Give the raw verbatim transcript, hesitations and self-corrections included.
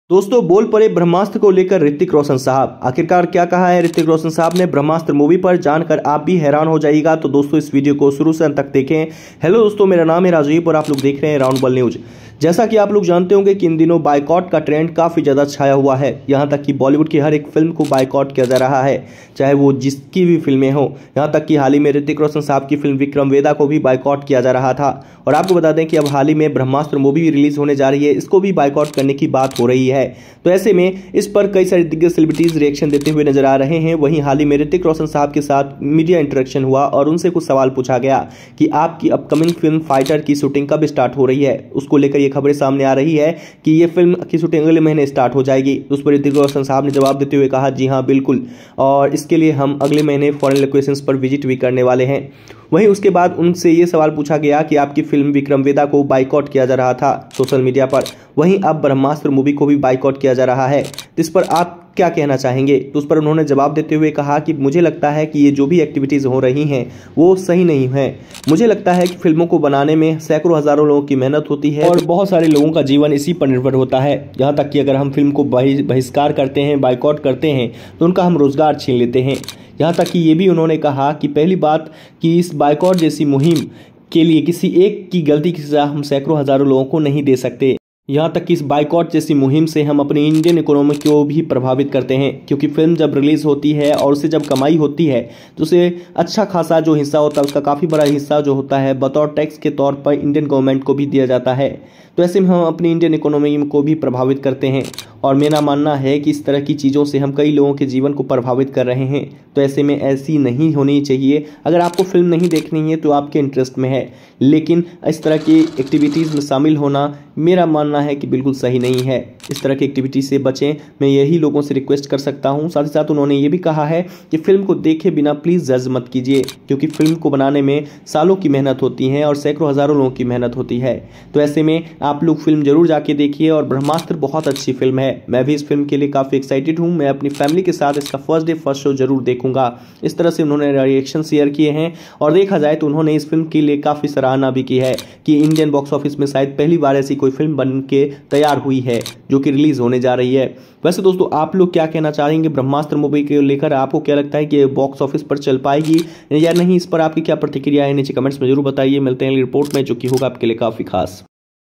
दोस्तों बोल पड़े ब्रह्मास्त्र को लेकर ऋतिक रोशन साहब। आखिरकार क्या कहा है ऋतिक रोशन साहब ने ब्रह्मास्त्र मूवी पर, जानकर आप भी हैरान हो जाइएगा। तो दोस्तों इस वीडियो को शुरू से अंत तक देखें। हेलो दोस्तों, मेरा नाम है राजीव और आप लोग देख रहे हैं राउंड बॉल न्यूज। जैसा कि आप लोग जानते होंगे कि इन दिनों बायकॉट का ट्रेंड काफी ज्यादा छाया हुआ है। यहां तक कि बॉलीवुड की हर एक फिल्म को बायकॉट किया जा रहा है, चाहे वो जिसकी भी फिल्में हो। यहां तक कि हाल ही में ऋतिक रोशन साहब की फिल्म विक्रम वेदा को भी बायकॉट किया जा रहा था। और आपको बता दें कि अब हाल ही में ब्रह्मास्त्र मूवी भी रिलीज होने जा रही है, इसको भी बायकॉट करने की बात हो रही है। तो ऐसे में इस पर कई सारे दिग्गज सेलिब्रिटीज रिएक्शन देते हुए नजर आ रहे हैं। वहीं हाल ही में ऋतिक रोशन साहब के साथ मीडिया इंटरेक्शन हुआ और उनसे कुछ सवाल पूछा गया कि आपकी अपकमिंग फिल्म फाइटर की शूटिंग कब स्टार्ट हो रही है। उसको लेकर ये खबरें सामने आ रही है कि ये फिल्म की शूटिंग अगले महीने स्टार्ट हो जाएगी। उस पर ऋतिक रोशन साहब ने जवाब देते हुए कहा, जी हाँ बिल्कुल, और इसके लिए हम अगले महीने फॉरेन लोकेशंस पर विजिट भी करने वाले हैं। वहीं उसके बाद उनसे ये सवाल पूछा गया कि आपकी फिल्म विक्रम वेदा को बाइकआउट किया जा रहा था सोशल मीडिया पर, वहीं अब ब्रह्मास्त्र मूवी को भी बाइकआउट किया जा रहा है, इस पर आप क्या कहना चाहेंगे। तो उस पर उन्होंने जवाब देते हुए कहा कि मुझे लगता है कि ये जो भी एक्टिविटीज़ हो रही हैं वो सही नहीं है। मुझे लगता है कि फिल्मों को बनाने में सैकड़ों हज़ारों लोगों की मेहनत होती है और बहुत सारे लोगों का जीवन इसी पर निर्भर होता है। यहाँ तक कि अगर हम फिल्म को बहिष्कार करते हैं, बाइकआउट करते हैं, तो उनका हम रोजगार छीन लेते हैं। यहाँ तक कि ये भी उन्होंने कहा कि पहली बात कि इस बाइकआउट जैसी मुहिम के लिए किसी एक की गलती की सजा हम सैकड़ों हज़ारों लोगों को नहीं दे सकते। यहाँ तक कि इस बाइकआउट जैसी मुहिम से हम अपनी इंडियन इकोनॉमी को भी प्रभावित करते हैं, क्योंकि फिल्म जब रिलीज होती है और उसे जब कमाई होती है तो उसे अच्छा खासा जो हिस्सा होता है, उसका काफ़ी बड़ा हिस्सा जो होता है बतौर टैक्स के तौर पर इंडियन गवर्नमेंट को भी दिया जाता है। तो ऐसे में हम अपनी इंडियन इकोनॉमी को भी प्रभावित करते हैं और मेरा मानना है कि इस तरह की चीज़ों से हम कई लोगों के जीवन को प्रभावित कर रहे हैं। तो ऐसे में ऐसी नहीं होनी चाहिए। अगर आपको फिल्म नहीं देखनी है तो आपके इंटरेस्ट में है, लेकिन इस तरह की एक्टिविटीज़ में शामिल होना मेरा मानना है कि बिल्कुल सही नहीं है। इस तरह की एक्टिविटी से बचें, मैं यही लोगों से रिक्वेस्ट कर सकता हूं। साथ ही साथ उन्होंने ये भी कहा है कि फिल्म को देखे बिना प्लीज़ जज मत कीजिए, क्योंकि फिल्म को बनाने में सालों की मेहनत होती है और सैकड़ों हज़ारों लोगों की मेहनत होती है। तो ऐसे में आप लोग फिल्म जरूर जाके देखिए। और ब्रह्मास्त्र बहुत अच्छी फिल्म है, मैं भी इस फिल्म के लिए काफ़ी एक्साइटेड हूँ। मैं अपनी फैमिली के साथ इसका फर्स्ट डे फर्स्ट शो जरूर देखूंगा। इस तरह से उन्होंने रिएक्शन शेयर किए हैं और देखा जाए तो उन्होंने इस फिल्म के लिए काफ़ी सराहना भी की है कि इंडियन बॉक्स ऑफिस में शायद पहली बार ऐसी कोई फिल्म बन के तैयार हुई है जो कि रिलीज होने जा रही है। वैसे दोस्तों आप लोग क्या कहना चाहेंगे ब्रह्मास्त्र मूवी को लेकर? आपको क्या लगता है कि बॉक्स ऑफिस पर चल पाएगी या नहीं? इस पर आपकी क्या प्रतिक्रिया है नीचे कमेंट्स में जरूर बताइए। मिलते हैं अगली रिपोर्ट में, जो कि होगा आपके लिए काफ़ी खास।